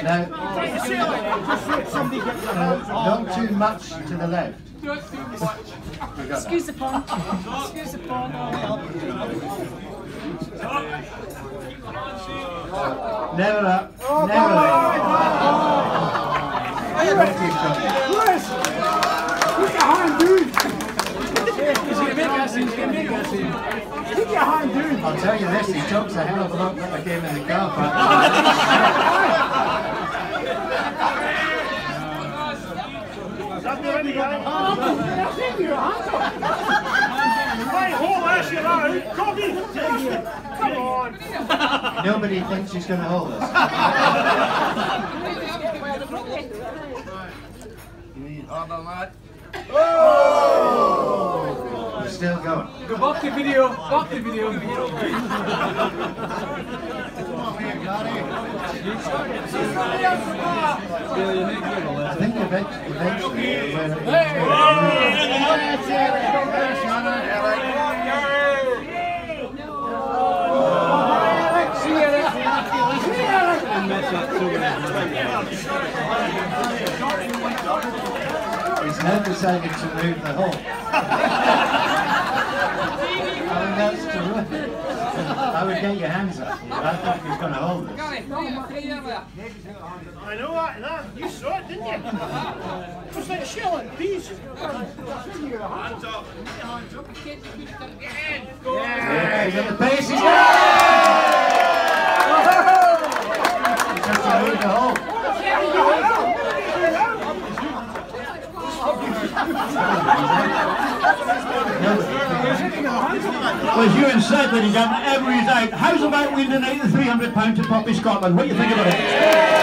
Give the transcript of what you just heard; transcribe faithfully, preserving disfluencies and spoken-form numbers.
No. Not too much to the left. Excuse the pond. Excuse the pond. Never up. Never up. Chris! Keep your hand, dude! He's going to make us in. He's going to make us in. Keep your hand, dude! I'll tell you this, he jumps a hell of a lot when I came in the car park. Nobody thinks she's going to hold us. Oh! We're still going. Go back to video. Back to video. I think eventually, eventually when he's now decided to move the hole. I mean, that's terrific. I would get your hands up. I thought he was going to hold us. I know that, that. You saw it, didn't you? Just like a shell in peas. Hands up. Hands up. Yeah, he's at the base. He's there! He's just to move the hole. Well, as Ewan said, ladies and gentlemen, everybody's out. How's about winning out the three hundred pounds to Poppy Scotland? What do you think about it?